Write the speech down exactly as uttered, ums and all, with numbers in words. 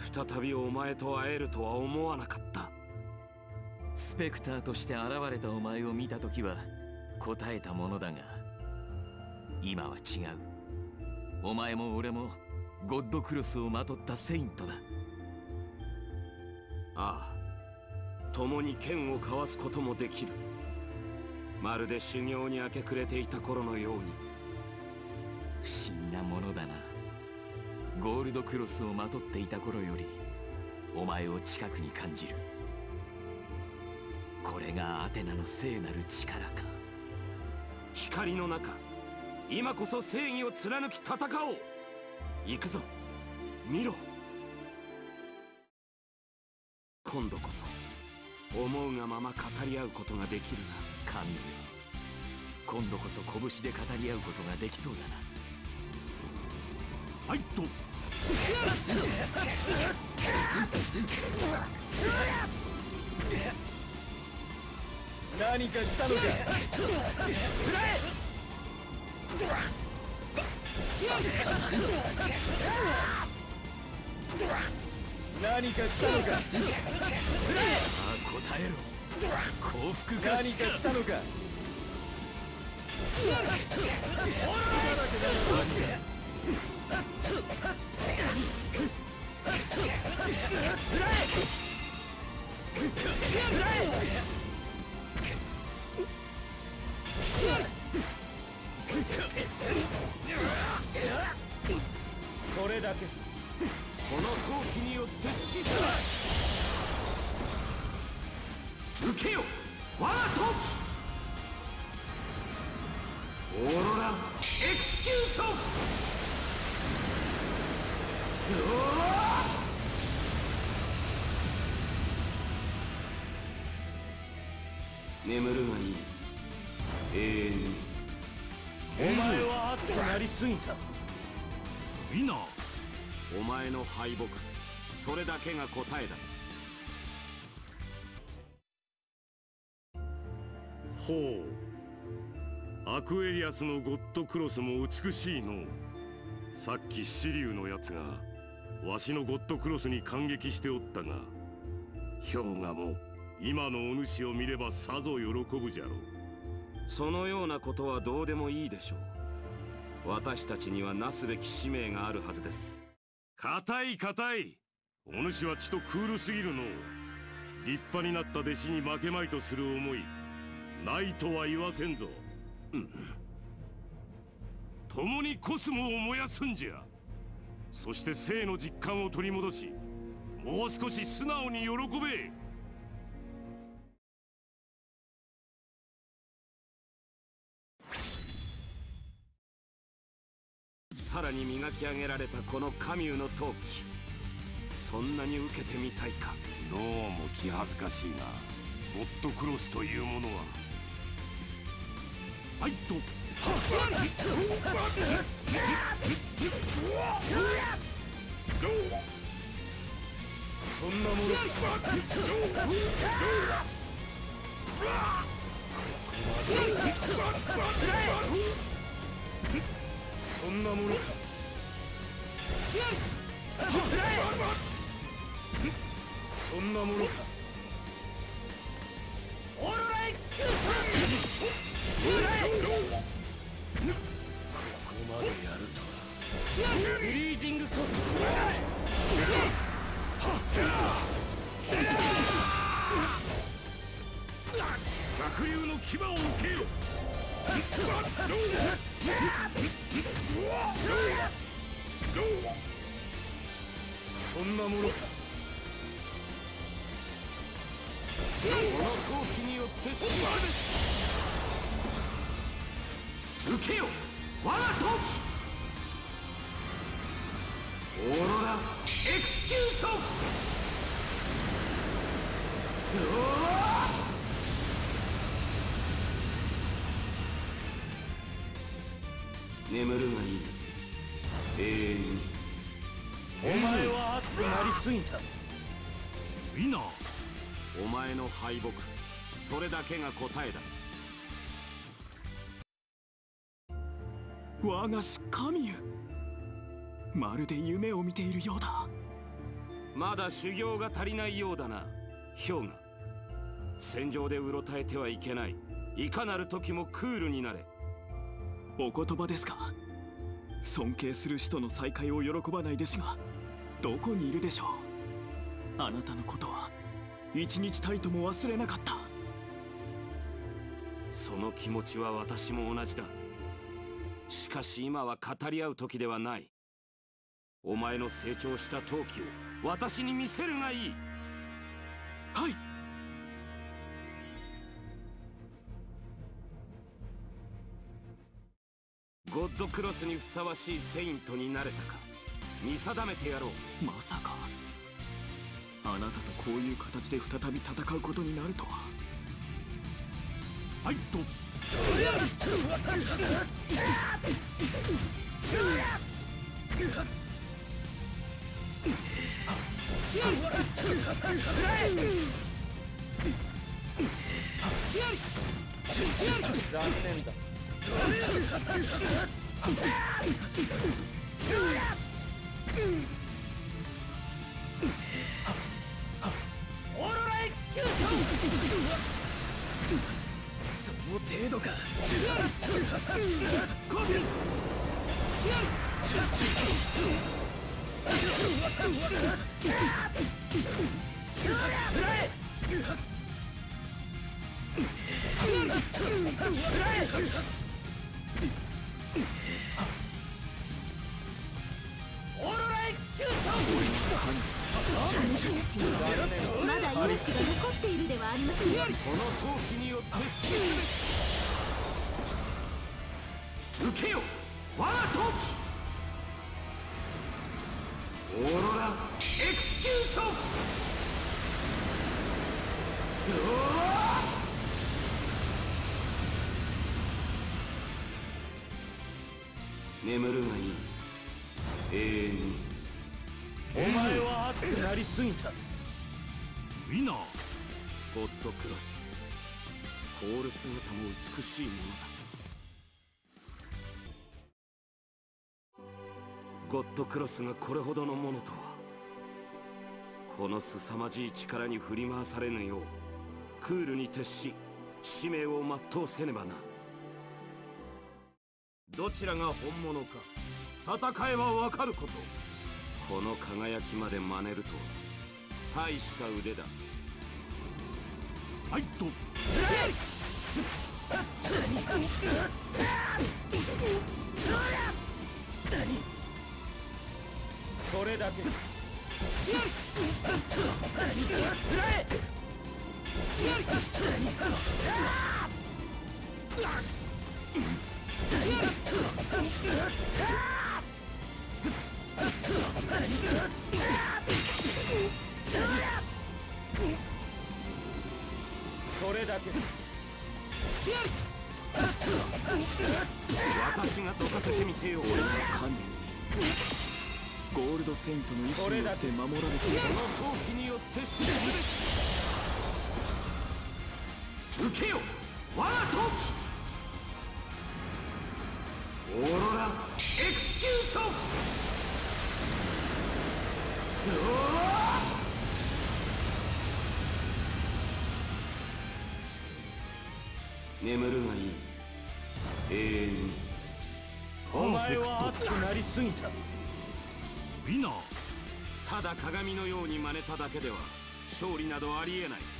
再びお前と会えるとは思わなかった。 スペクターとして現れたお前を見た時は答えたものだが、今は違う。お前も俺もゴッドクロスをまとったセイントだ。 ああ、共に剣を交わすこともできる。まるで修行に明け暮れていた頃のように。 不思議なものだな。ゴールドクロスをまとっていた頃よりお前を近くに感じる。これがアテナの聖なる力か。 光の中、今こそ正義を貫き戦おう。行くぞ、見ろ。今度こそ思うがまま語り合うことができるな。 神よ、今度こそ拳で語り合うことができそうだな。 はいっと。 何かしたのか。何かしたのか。 さあ答えろ。降伏か。 何かしたのか。それだけ。 この闘気によって死だ。受けよ、我が闘気。オーロラエクスキューション。眠るがいい、永遠に。 お前は熱くなりすぎた。 みんな、 お前の敗北、それだけが答えだ。 ほう、アクエリアスのゴッドクロスも美しいの。さっきシリュウのやつがわしのゴッドクロスに感激しておったが、氷河も今のお主を見ればさぞ喜ぶじゃろう。 そのようなことはどうでもいいでしょう。私たちにはなすべき使命があるはずです。 硬い硬い。お主はちとクールすぎるの。立派になった弟子に負けまいとする思いないとは言わせんぞ。うん、共にコスモを燃やすんじゃ。そして生の実感を取り戻し、もう少し素直に喜べ。 さらに磨き上げられたこのカミューの闘気、そんなに受けてみたいか。 どうも気恥ずかしいな。ゴッドクロスというものは。はいっと。 そんなもの。そんなものか。そんなものか。オーロラエクスキューション。ここまでやるとは。フリージングコート。 濁流の牙を受けよ。 そんなものか。 この闘気によって死ぬ。受けよ、我が闘気。オーロラエクスキューション。眠るがいい、永遠に。 お前は熱くなりすぎた。 みんな、 お前の敗北、それだけが答えだ。 我が師カミュ、まるで夢を見ているようだ。 まだ修行が足りないようだな、氷河。戦場でうろたえてはいけない。いかなる時もクールになれ。 お言葉ですか。尊敬する人の再会を喜ばない弟子がどこにいるでしょう。あなたのことは一日たりとも忘れなかった。 その気持ちは私も同じだ。しかし今は語り合う時ではない。お前の成長した闘気を私に見せるがいい。 はい。 ゴッドクロスにふさわしいセイントになれたか見定めてやろう。 まさかあなたとこういう形で再び戦うことになるとは。はいと残念だ。オーロラエクスキューション。その程度か。オーロラエクスキューション。 まだ命が残っているではありませんか。 この闘気によって死ぬ。受けよ我が闘気。オーロラエクスキューション。眠るがいい。永遠に。 お前は熱くなりすぎた。 ウィナー。 ゴッドクロス。コール姿も美しいものだ。ゴッドクロスがこれほどのものとは。この凄まじい力に振り回されぬようクールに徹し使命を全うせねばな。どちらが本物か戦えばわかること。この輝きまで真似るとは大した腕だ。 はいとそれだけ。それだけ。 私がどかせてみせよう。 俺の神にゴールドセイントの意志によって守られている。 この闘気によって死ぬべき。受けよ我が闘気。オーロラエクスキューション。眠るがいい。永遠に。 お前は熱くなりすぎた。 ウィナー。 ただ鏡のように真似ただけでは勝利などありえない。